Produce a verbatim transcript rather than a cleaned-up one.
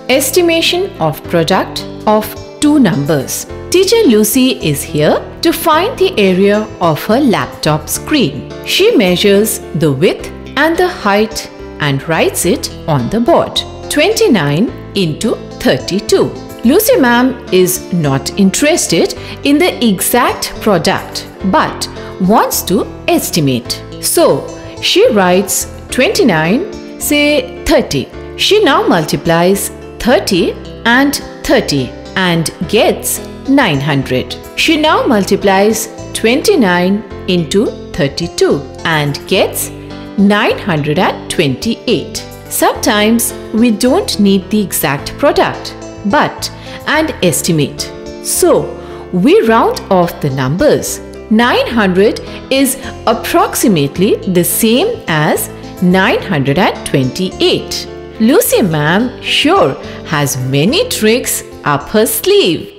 Estimation of product of two numbers. Teacher Lucy is here to find the area of her laptop screen. She measures the width and the height and writes it on the board. twenty-nine into thirty-two. Lucy ma'am is not interested in the exact product but wants to estimate. So she writes twenty-nine, say thirty. She now multiplies thirty and thirty and gets nine hundred. She now multiplies twenty-nine into thirty-two and gets nine hundred twenty-eight. Sometimes we don't need the exact product but an estimate. So we round off the numbers. nine hundred is approximately the same as nine hundred twenty-eight. Lucy ma'am sure has many tricks up her sleeve.